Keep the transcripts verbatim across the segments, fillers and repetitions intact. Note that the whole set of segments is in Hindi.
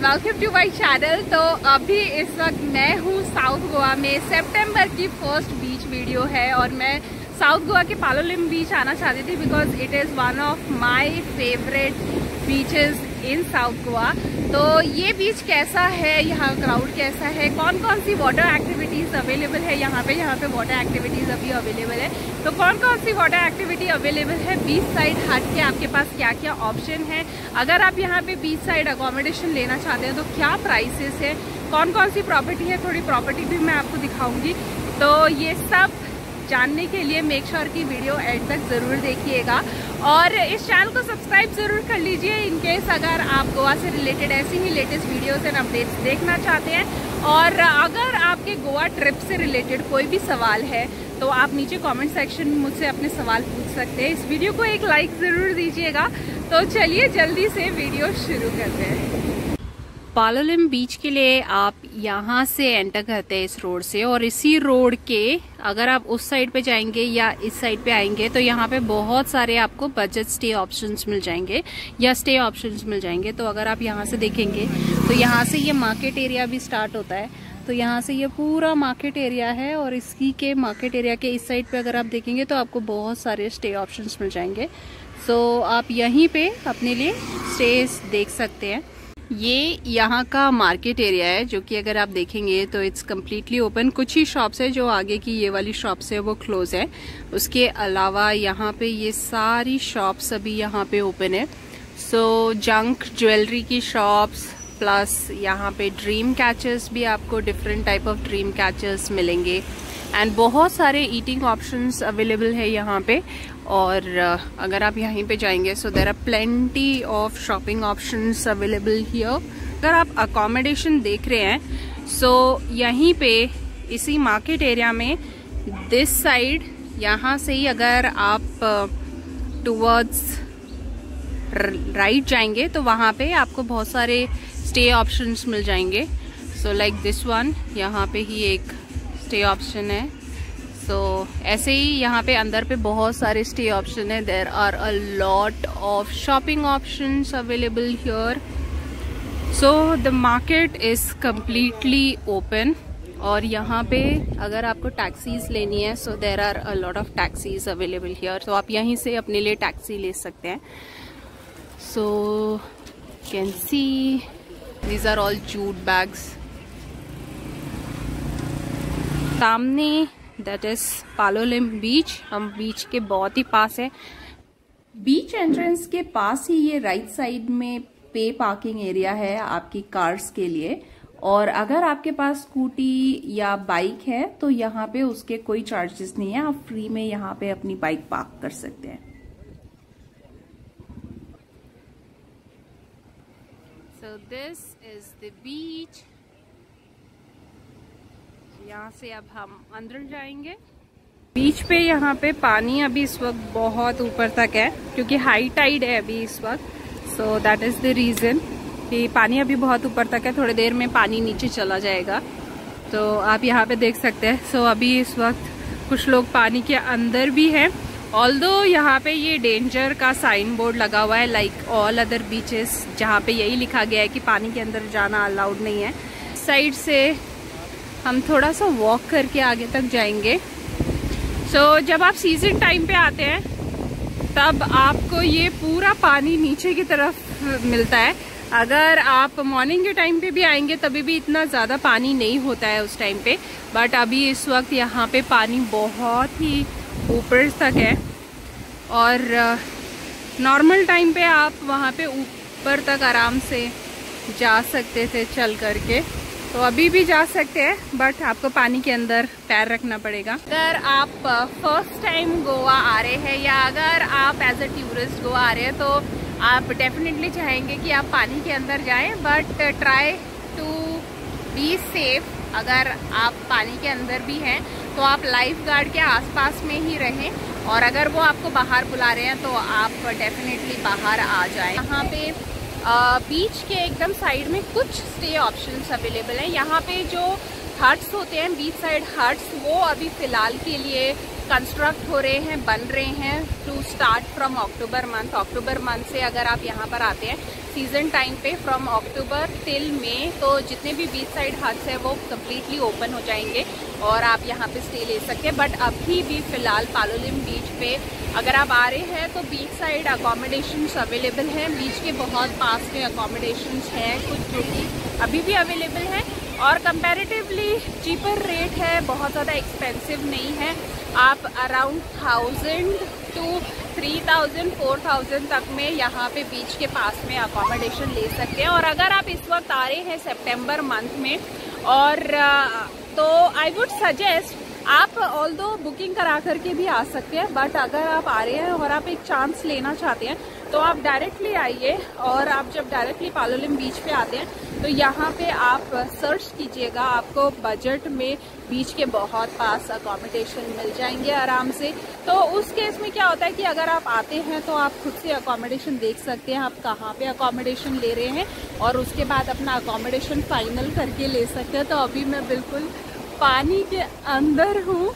Welcome to my channel. तो अभी इस वक्त मैं हूँ साउथ गोवा में। सितंबर की फर्स्ट बीच वीडियो है और मैं साउथ गोवा के पालोलिम बीच आना चाहती थी because it is one of my favourite beaches in South Goa. तो ये बीच कैसा है, यहाँ क्राउड कैसा है, कौन कौन सी वाटर एक्टिविटीज़ अवेलेबल है यहाँ पे यहाँ पे वाटर एक्टिविटीज़ अभी अवेलेबल है। तो कौन कौन सी वाटर एक्टिविटी अवेलेबल है, बीच साइड हट के आपके पास क्या क्या ऑप्शन है, अगर आप यहाँ पे बीच साइड अकोमोडेशन लेना चाहते हैं तो क्या प्राइसेस है, कौन कौन सी प्रॉपर्टी है, थोड़ी प्रॉपर्टी भी मैं आपको दिखाऊंगी। तो ये सब जानने के लिए मेक श्योर की वीडियो एंड तक ज़रूर देखिएगा और इस चैनल को सब्सक्राइब ज़रूर कर लीजिए इन केस अगर आप गोवा से रिलेटेड ऐसी ही लेटेस्ट वीडियोस एंड अपडेट्स देखना चाहते हैं। और अगर आपके गोवा ट्रिप से रिलेटेड कोई भी सवाल है तो आप नीचे कमेंट सेक्शन में मुझसे अपने सवाल पूछ सकते हैं। इस वीडियो को एक लाइक ज़रूर दीजिएगा। तो चलिए जल्दी से वीडियो शुरू करते हैं। पालोलिम बीच के लिए आप यहाँ से एंटर करते हैं इस रोड से और इसी रोड के अगर आप उस साइड पे जाएंगे या इस साइड पे आएंगे तो यहाँ पे बहुत सारे आपको बजट स्टे ऑप्शंस मिल जाएंगे या स्टे ऑप्शंस मिल जाएंगे। तो अगर आप यहाँ से देखेंगे तो यहाँ से ये मार्केट एरिया भी स्टार्ट होता है। तो यहाँ से ये पूरा मार्केट एरिया है और इसकी के मार्केट एरिया के इस साइड पे अगर आप देखेंगे तो आपको बहुत सारे स्टे ऑप्शंस मिल जाएंगे। सो आप यहीं पे अपने लिए स्टेज देख सकते हैं। ये यहाँ का मार्केट एरिया है जो कि अगर आप देखेंगे तो इट्स कम्प्लीटली ओपन। कुछ ही शॉप्स है जो आगे की ये वाली शॉप्स है वो क्लोज है, उसके अलावा यहाँ पे ये सारी शॉप्स अभी यहाँ पे ओपन है। सो जंक ज्वेलरी की शॉप्स प्लस यहाँ पे ड्रीम कैचर्स भी आपको different type of dream catchers मिलेंगे एंड बहुत सारे ईटिंग ऑप्शंस अवेलेबल है यहाँ पे। और अगर आप यहीं पे जाएंगे so there are plenty of shopping options available here. अगर आप अकोमोडेशन देख रहे हैं सो यहीं पे इसी मार्केट एरिया में दिस साइड यहाँ से ही अगर आप टुवर्ड्स राइट जाएंगे तो वहाँ पे आपको बहुत सारे स्टे ऑप्शंस मिल जाएंगे। सो लाइक दिस वन, यहाँ पे ही एक स्टे ऑप्शन है। सो so, ऐसे ही यहाँ पे अंदर पे बहुत सारे स्टे ऑप्शन है। There are a lot of shopping options available here. So the market is completely open और यहाँ पे अगर आपको टैक्सीज लेनी है so there are a lot of taxis available here. तो आप यहीं से अपने लिए टैक्सी ले सकते हैं। So can see these are all jute bags. सामने दैट इज पालोलिम बीच। हम बीच के बहुत ही पास है। बीच एंट्रेंस के पास ही ये राइट साइड में पे पार्किंग एरिया है आपकी कार्स के लिए। और अगर आपके पास स्कूटी या बाइक है तो यहाँ पे उसके कोई चार्जेस नहीं है, आप फ्री में यहाँ पे अपनी बाइक पार्क कर सकते हैं। So this is the beach. यहाँ से अब हम अंदर जाएंगे। बीच पे यहाँ पे पानी अभी इस वक्त बहुत ऊपर तक है क्योंकि हाई टाइड है अभी इस वक्त। So that is the reason कि पानी अभी बहुत ऊपर तक है। थोड़ी देर में पानी नीचे चला जाएगा। तो आप यहाँ पे देख सकते हैं। सो अभी इस वक्त कुछ लोग पानी के अंदर भी हैं। ऑल्दो यहाँ पे ये डेंजर का साइन बोर्ड लगा हुआ है लाइक ऑल अदर बीचेस जहाँ पे यही लिखा गया है कि पानी के अंदर जाना अलाउड नहीं है। साइड से हम थोड़ा सा वॉक करके आगे तक जाएंगे। सो so, जब आप सीजन टाइम पे आते हैं तब आपको ये पूरा पानी नीचे की तरफ मिलता है। अगर आप मॉर्निंग के टाइम पे भी आएंगे तभी भी इतना ज़्यादा पानी नहीं होता है उस टाइम पे। बट अभी इस वक्त यहाँ पे पानी बहुत ही ऊपर तक है और नॉर्मल टाइम पे आप वहाँ पे ऊपर तक आराम से जा सकते थे चल करके। तो अभी भी जा सकते हैं बट आपको पानी के अंदर पैर रखना पड़ेगा। अगर आप फर्स्ट टाइम गोवा आ रहे हैं या अगर आप एज अ टूरिस्ट गोवा आ रहे हैं तो आप डेफिनेटली चाहेंगे कि आप पानी के अंदर जाएं but try to be safe. अगर आप पानी के अंदर भी हैं तो आप लाइफ गार्ड के आसपास में ही रहें और अगर वो आपको बाहर बुला रहे हैं तो आप डेफिनेटली बाहर आ जाएं। यहाँ पे बीच के एकदम साइड में कुछ स्टे ऑप्शंस अवेलेबल हैं। यहाँ पे जो हट्स होते हैं बीच साइड हट्स वो अभी फ़िलहाल के लिए कंस्ट्रक्ट हो रहे हैं, बन रहे हैं to start from October month. October month से अगर आप यहाँ पर आते हैं सीजन टाइम पे फ्रॉम अक्टूबर टिल मई, तो जितने भी बीच साइड हट्स है वो कम्प्लीटली ओपन हो जाएंगे और आप यहाँ पे स्टे ले सकते हैं। बट अभी भी फ़िलहाल पालोलिम बीच पे अगर आप आ रहे हैं तो बीच साइड अकोमोडेशंस अवेलेबल हैं। बीच के बहुत पास में अकोमोडेशंस हैं कुछ जो कि अभी भी अवेलेबल हैं और कंपैरेटिवली चीपर रेट है, बहुत ज़्यादा एक्सपेंसिव नहीं है। आप around thousand two three thousand four thousand तक में यहाँ पे बीच के पास में अकोमोडेशन ले सकते हैं। और अगर आप इस वक्त आ रहे हैं सितंबर मंथ में और तो आई वुड सजेस्ट आप ऑल दो बुकिंग करा करके भी आ सकते हैं, बट अगर आप आ रहे हैं और आप एक चांस लेना चाहते हैं तो आप डायरेक्टली आइए। और आप जब डायरेक्टली पालोलिम बीच पे आते हैं तो यहाँ पे आप सर्च कीजिएगा, आपको बजट में बीच के बहुत पास अकोमोडेशन मिल जाएंगे आराम से। तो उस केस में क्या होता है कि अगर आप आते हैं तो आप खुद से अकोमोडेशन देख सकते हैं, आप कहाँ पे अकोमोडेशन ले रहे हैं और उसके बाद अपना अकोमोडेशन फाइनल करके ले सकते हैं। तो अभी मैं बिल्कुल पानी के अंदर हूँ।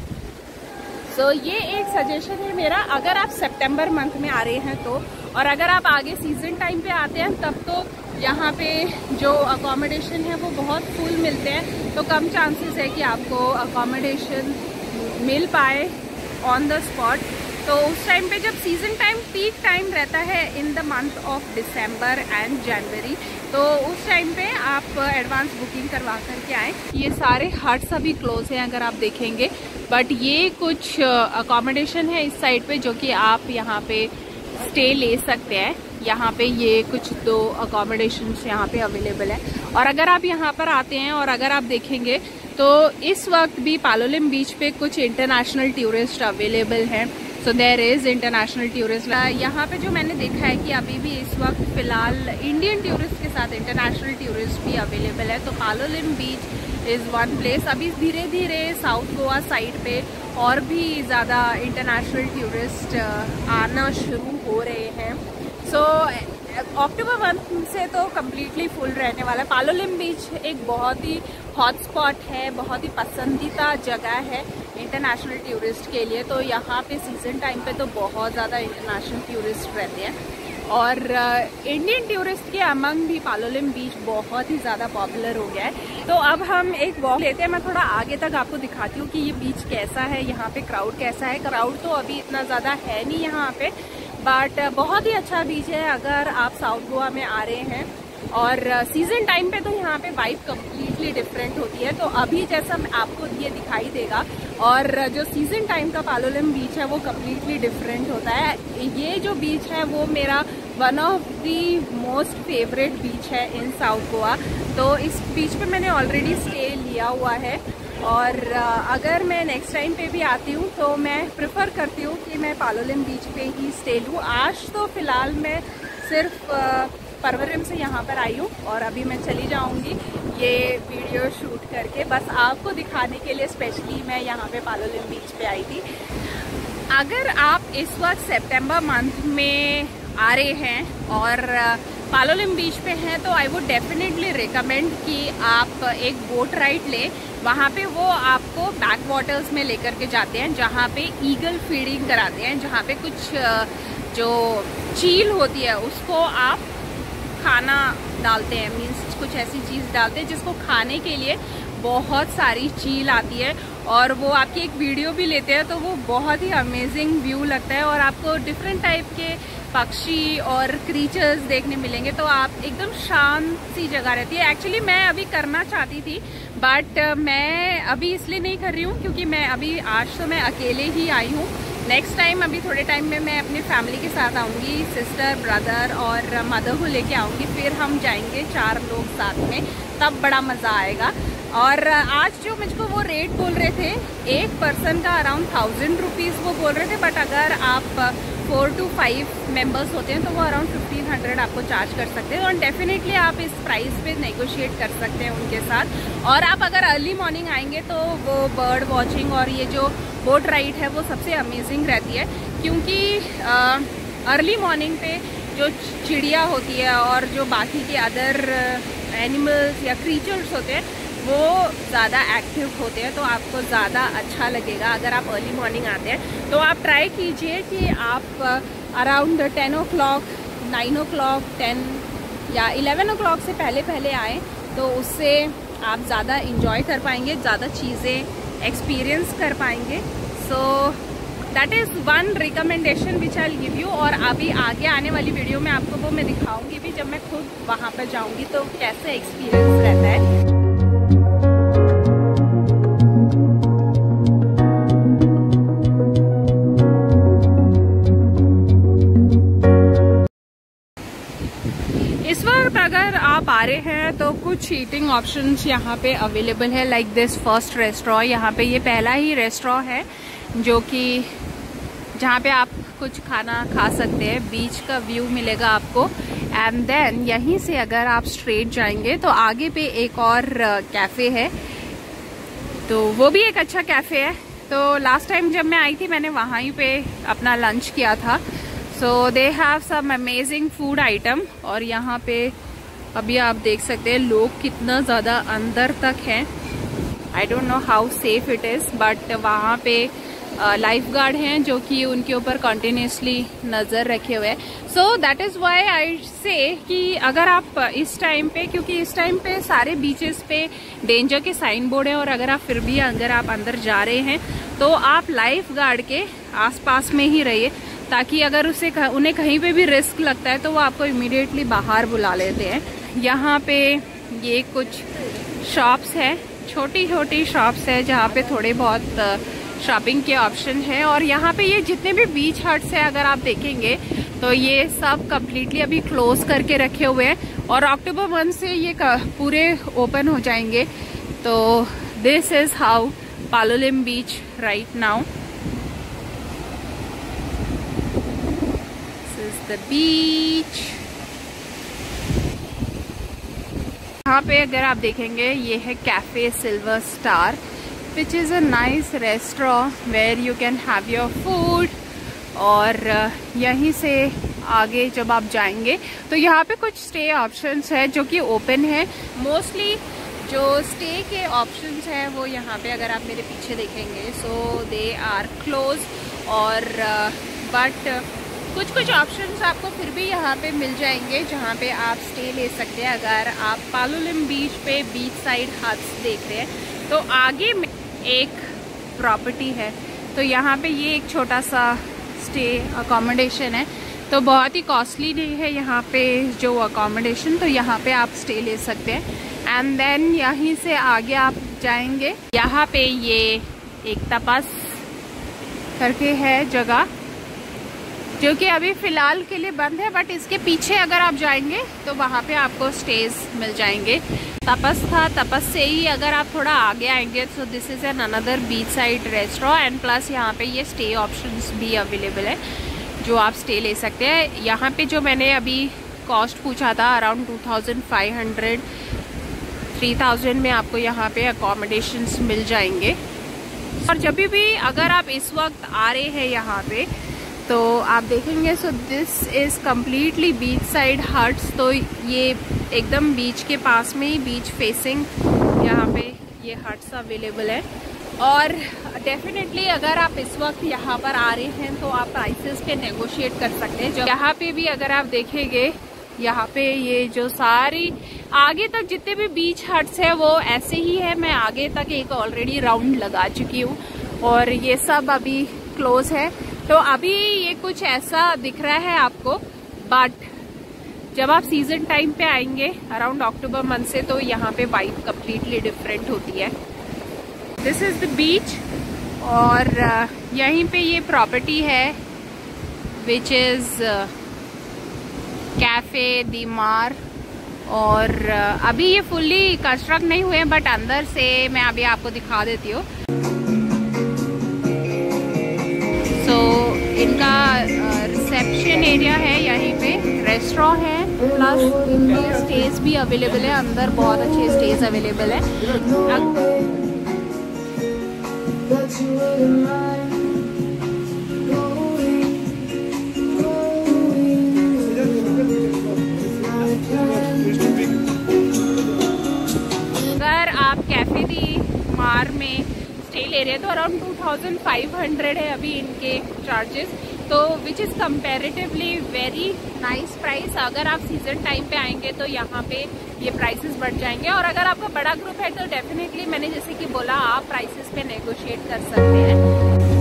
सो so, ये एक सजेशन है मेरा अगर आप सितंबर मंथ में आ रहे हैं तो। और अगर आप आगे सीजन टाइम पे आते हैं तब तो यहाँ पे जो अकोमोडेशन है वो बहुत फुल मिलते हैं, तो कम चांसेस है कि आपको अकोमोडेशन मिल पाए ऑन द स्पॉट। तो उस टाइम पे जब सीजन टाइम पीक टाइम रहता है in the month of December and January, तो उस टाइम पे आप एडवांस बुकिंग करवा करके आएँ। ये सारे हट्स अभी क्लोज हैं अगर आप देखेंगे, बट ये कुछ अकोमोडेशन है इस साइड पे जो कि आप यहाँ पे स्टे ले सकते हैं। यहाँ पे ये कुछ दो अकोमोडेशन यहाँ पे अवेलेबल है। और अगर आप यहाँ पर आते हैं और अगर आप देखेंगे तो इस वक्त भी पालोलिम बीच पे कुछ इंटरनेशनल टूरिस्ट अवेलेबल हैं। So there is international tourist. यहाँ पे जो मैंने देखा है कि अभी भी इस वक्त फ़िलहाल इंडियन टूरिस्ट के साथ इंटरनेशनल टूरिस्ट भी अवेलेबल है। तो Palolem beach is one place. अभी धीरे धीरे साउथ गोवा साइड पे और भी ज़्यादा इंटरनेशनल टूरिस्ट आना शुरू हो रहे हैं। सो अक्टूबर मंथ से तो कम्प्लीटली फुल रहने वाला है। पालोलिम बीच एक बहुत ही हॉट स्पॉट है, बहुत ही पसंदीदा जगह है इंटरनेशनल टूरिस्ट के लिए। तो यहाँ पे सीज़न टाइम पे तो बहुत ज़्यादा इंटरनेशनल टूरिस्ट रहते हैं और इंडियन टूरिस्ट के अमंग भी पालोलिम बीच बहुत ही ज़्यादा पॉपुलर हो गया है। तो अब हम एक वॉक लेते हैं। मैं थोड़ा आगे तक आपको दिखाती हूँ कि ये बीच कैसा है, यहाँ पे क्राउड कैसा है। क्राउड तो अभी इतना ज़्यादा है नहीं यहाँ पे, बट बहुत ही अच्छा बीच है अगर आप साउथ गोवा में आ रहे हैं। और सीजन टाइम पे तो यहाँ पे वाइब कम्प्लीटली डिफरेंट होती है। तो अभी जैसा आपको ये दिखाई देगा और जो सीजन टाइम का पालोलिम बीच है वो कम्प्लीटली डिफरेंट होता है। ये जो बीच है वो मेरा one of the most favourite beach है इन साउथ गोवा। तो इस बीच पे मैंने ऑलरेडी स्टे लिया हुआ है और अगर मैं नेक्स्ट टाइम पे भी आती हूँ तो मैं प्रेफर करती हूँ कि मैं पालोलिम बीच पे ही स्टे लूँ। आज तो फ़िलहाल मैं सिर्फ परवरिम से यहाँ पर आई हूँ और अभी मैं चली जाऊँगी ये वीडियो शूट करके, बस आपको दिखाने के लिए स्पेशली मैं यहाँ पे पालोलिम बीच पे आई थी। अगर आप इस वक्त सितंबर मंथ में आ रहे हैं और पालोलिम बीच पे हैं तो आई वुड डेफिनेटली रिकमेंड कि आप एक बोट राइड लें। वहाँ पे वो आपको बैक वाटर्स में लेकर के जाते हैं जहाँ पे ईगल फीडिंग कराते हैं, जहाँ पे कुछ जो चील होती है उसको आप खाना डालते हैं, मीन्स कुछ ऐसी चीज़ डालते हैं जिसको खाने के लिए बहुत सारी चील आती है और वो आपकी एक वीडियो भी लेते हैं। तो वो बहुत ही अमेजिंग व्यू लगता है और आपको डिफरेंट टाइप के पक्षी और क्रीचर्स देखने मिलेंगे। तो आप एकदम शांत सी जगह रहती है। एक्चुअली मैं अभी करना चाहती थी बट मैं अभी इसलिए नहीं कर रही हूँ क्योंकि मैं अभी आज तो मैं अकेले ही आई हूँ। नेक्स्ट टाइम अभी थोड़े टाइम में मैं अपनी फैमिली के साथ आऊँगी, सिस्टर, ब्रदर और मदर को लेके आऊँगी, फिर हम जाएंगे चार लोग साथ में, तब बड़ा मज़ा आएगा। और आज जो मुझको वो रेट बोल रहे थे एक पर्सन का अराउंड थाउजेंड रुपीज़ वो बोल रहे थे, बट अगर आप फोर टू फाइव मेंबर्स होते हैं तो वो अराउंड फिफ्टीन हंड्रेड आपको चार्ज कर सकते हैं और डेफिनेटली आप इस प्राइस पे नेगोशिएट कर सकते हैं उनके साथ। और आप अगर अर्ली मॉर्निंग आएंगे तो वो बर्ड वॉचिंग और ये जो बोट राइड है वो सबसे अमेजिंग रहती है क्योंकि अर्ली मॉर्निंग पे जो चिड़िया होती है और जो बाकी के अदर एनिमल्स या क्रीचर्स होते हैं वो ज़्यादा एक्टिव होते हैं, तो आपको ज़्यादा अच्छा लगेगा। अगर आप अर्ली मॉर्निंग आते हैं तो आप ट्राई कीजिए कि आप around ten o'clock, nine o'clock, ten या इलेवन ओ क्लॉक से पहले पहले आएँ, तो उससे आप ज़्यादा इंजॉय कर पाएंगे, ज़्यादा चीज़ें एक्सपीरियंस कर पाएंगे। So that is one recommendation which I give you. और अभी आगे आने वाली वीडियो में आपको वो मैं दिखाऊंगी भी, जब मैं खुद वहाँ पर जाऊँगी तो कैसे एक्सपीरियंस रहता है। इस वक्त अगर आप आ रहे हैं तो कुछ ईटिंग ऑप्शंस यहाँ पे अवेलेबल है, लाइक दिस फर्स्ट रेस्टोरेंट। यहाँ पे ये पहला ही रेस्टोरेंट है जो कि जहाँ पे आप कुछ खाना खा सकते हैं, बीच का व्यू मिलेगा आपको। एंड देन यहीं से अगर आप स्ट्रेट जाएंगे तो आगे पे एक और कैफ़े है, तो वो भी एक अच्छा कैफ़े है। तो लास्ट टाइम जब मैं आई थी मैंने वहाँ ही पे अपना लंच किया था। So they have some amazing food item. और यहाँ पे अभी आप देख सकते हैं लोग कितना ज़्यादा अंदर तक हैं। I don't know how safe it is, but वहाँ पे लाइफ गार्ड हैं जो कि उनके ऊपर कंटिन्यूसली नज़र रखे हुए हैं। So that is why I say कि अगर आप इस टाइम पे, क्योंकि इस टाइम पे सारे बीचेस पे डेंजर के साइन बोर्ड है, और अगर आप फिर भी अगर आप अंदर जा रहे हैं तो आप लाइफ गार्ड के आसपास में ही रहिए, ताकि अगर उसे उन्हें कहीं पे भी रिस्क लगता है तो वो आपको इमीडिएटली बाहर बुला लेते हैं। यहाँ पे ये कुछ शॉप्स है, छोटी छोटी शॉप्स है जहाँ पे थोड़े बहुत शॉपिंग के ऑप्शन है। और यहाँ पे ये जितने भी बीच हट्स है अगर आप देखेंगे तो ये सब कम्प्लीटली अभी क्लोज करके रखे हुए हैं, और अक्टूबर मंथ से ये पूरे ओपन हो जाएंगे। तो this is how Palolem beach right now. The beach यहाँ पे अगर आप देखेंगे ये है Cafe Silver Star, which is a nice restaurant where you can have your food. और यहीं से आगे जब आप जाएंगे तो यहाँ पे कुछ स्टे ऑप्शंस है जो कि ओपन है। मोस्टली जो स्टे के ऑप्शंस हैं वो यहाँ पे अगर आप मेरे पीछे देखेंगे सो दे आर क्लोज। और बट कुछ कुछ ऑप्शंस आपको फिर भी यहाँ पे मिल जाएंगे जहाँ पे आप स्टे ले सकते हैं। अगर आप पालोलिम बीच पे बीच साइड हट्स देख रहे हैं तो आगे में एक प्रॉपर्टी है, तो यहाँ पे ये एक छोटा सा स्टे अकोमोडेशन है, तो बहुत ही कॉस्टली नहीं है यहाँ पे जो अकोमोडेशन, तो यहाँ पे आप स्टे ले सकते हैं। एंड देन यहीं से आगे आप जाएंगे, यहाँ पे ये एक तपस करके है जगह जो कि अभी फिलहाल के लिए बंद है, बट इसके पीछे अगर आप जाएंगे तो वहाँ पे आपको स्टेज मिल जाएंगे। तपस था, तपस से ही अगर आप थोड़ा आगे आएंगे so this is an another beach side restaurant. And plus यहाँ पे ये स्टे ऑप्शंस भी अवेलेबल है जो आप स्टे ले सकते हैं। यहाँ पे जो मैंने अभी कॉस्ट पूछा था around two thousand five hundred three thousand में आपको यहाँ पे अकोमोडेशंस मिल जाएंगे। और जब भी अगर आप इस वक्त आ रहे हैं यहाँ पे तो आप देखेंगे so this is completely beach side huts, तो ये एकदम बीच के पास में ही बीच फेसिंग यहाँ पे ये हट्स अवेलेबल है। और डेफिनेटली अगर आप इस वक्त यहाँ पर आ रहे हैं तो आप प्राइसेस पे नेगोशिएट कर सकते हैं। यहाँ पे भी अगर आप देखेंगे यहाँ पे ये जो सारी आगे तक जितने भी बीच हट्स है वो ऐसे ही है। मैं आगे तक एक ऑलरेडी राउंड लगा चुकी हूँ और ये सब अभी क्लोज है, तो अभी ये कुछ ऐसा दिख रहा है आपको, बट जब आप सीजन टाइम पे आएंगे अराउंड अक्टूबर मंथ से तो यहाँ पे वाइब कम्प्लीटली डिफरेंट होती है। दिस इज द बीच और यहीं पे ये प्रॉपर्टी है विच इज कैफे दी मार। और अभी ये फुल्ली कंस्ट्रक्ट नहीं हुए हैं, बट अंदर से मैं अभी आपको दिखा देती हूँ। सो so, इनका रिसेप्शन एरिया है, यहीं पे रेस्टोरेंट है, प्लस इनके स्टेज भी अवेलेबल है। अंदर बहुत अच्छे स्टेज अवेलेबल है। अगर आप एरिया है तो around two thousand five hundred है अभी इनके चार्जेस, तो which is comparatively very nice price. अगर आप सीजन टाइम पे आएंगे तो यहाँ पे ये प्राइसेस बढ़ जाएंगे, और अगर आपका बड़ा ग्रुप है तो डेफिनेटली मैंने जैसे कि बोला आप प्राइसेस पे नेगोशिएट कर सकते हैं।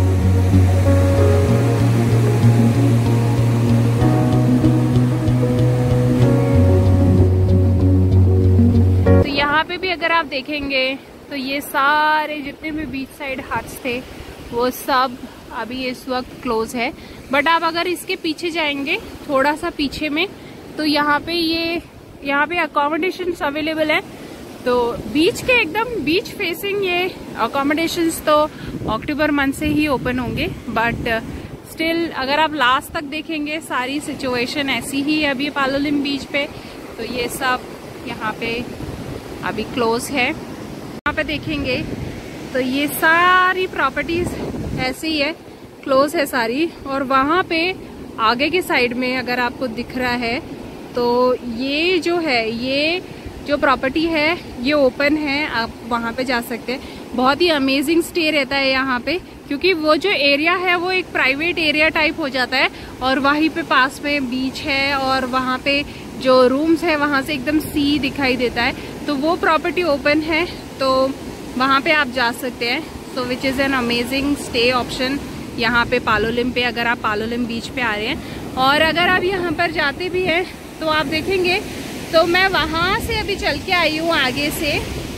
तो यहाँ पे भी अगर आप देखेंगे तो ये सारे जितने भी बीच साइड हट्स थे वो सब अभी इस वक्त क्लोज है। बट आप अगर इसके पीछे जाएंगे थोड़ा सा पीछे में तो यहाँ पे ये यहाँ पे अकोमोडेशंस अवेलेबल है। तो बीच के एकदम बीच फेसिंग ये अकोमोडेशंस तो अक्टूबर मंथ से ही ओपन होंगे, बट स्टिल अगर आप लास्ट तक देखेंगे सारी सिचुएशन ऐसी ही है अभी पालोलिम बीच पे। तो ये सब यहाँ पे अभी क्लोज है। यहाँ पे देखेंगे तो ये सारी प्रॉपर्टीज ऐसे ही है, क्लोज है सारी। और वहाँ पे आगे के साइड में अगर आपको दिख रहा है तो ये जो है ये जो प्रॉपर्टी है ये ओपन है, आप वहाँ पे जा सकते हैं। बहुत ही अमेजिंग स्टे रहता है यहाँ पे, क्योंकि वो जो एरिया है वो एक प्राइवेट एरिया टाइप हो जाता है और वहीं पे पास में बीच है और वहाँ पे जो रूम्स है वहाँ से एकदम सी दिखाई देता है। तो वो प्रॉपर्टी ओपन है तो वहाँ पे आप जा सकते हैं। So which is an amazing stay option यहाँ पे पालोलिम पे, अगर आप पालोलिम बीच पे आ रहे हैं। और अगर आप यहाँ पर जाते भी हैं तो आप देखेंगे तो मैं वहाँ से अभी चल के आई हूँ आगे से,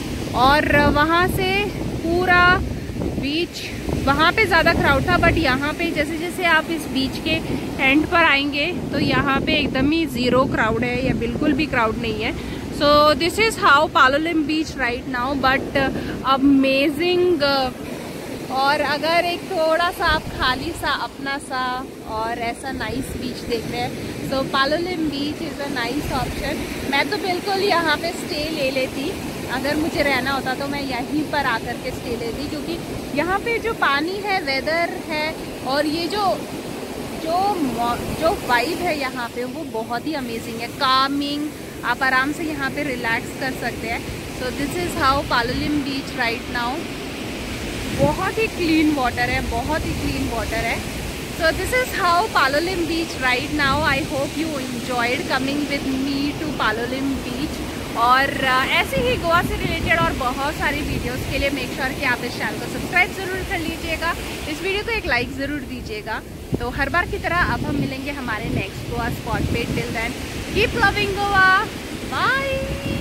और वहाँ से पूरा बीच वहाँ पे ज़्यादा क्राउड था, बट यहाँ पे जैसे जैसे आप इस बीच के एंड पर आएंगे तो यहाँ पे एकदम ही ज़ीरो क्राउड है या बिल्कुल भी क्राउड नहीं है। So this is how Palolem beach right now, but amazing. और अगर एक थोड़ा सा आप खाली सा अपना सा और ऐसा नाइस बीच देख रहे हैं तो Palolem beach is a nice option. मैं तो बिल्कुल यहाँ पे स्टे ले लेती, अगर मुझे रहना होता तो मैं यहीं पर आकर के स्टे लेती, क्योंकि यहाँ पे जो पानी है, वेदर है और ये जो जो जो वाइब है यहाँ पे वो बहुत ही अमेजिंग है, कामिंग। आप आराम से यहाँ पे रिलैक्स कर सकते हैं। So this is how Palolem beach right now. बहुत ही क्लीन वाटर है, बहुत ही क्लीन वाटर है। So this is how Palolem beach right now. I hope you enjoyed coming with me to Palolem beach. और uh, ऐसे ही गोवा से रिलेटेड और बहुत सारी वीडियोस के लिए मेक श्योर कि आप इस चैनल को सब्सक्राइब ज़रूर कर लीजिएगा, इस वीडियो को एक लाइक ज़रूर दीजिएगा। तो हर बार की तरह अब हम मिलेंगे हमारे नेक्स्ट गोवा स्पॉट पे। Till then keep loving Goa, bye.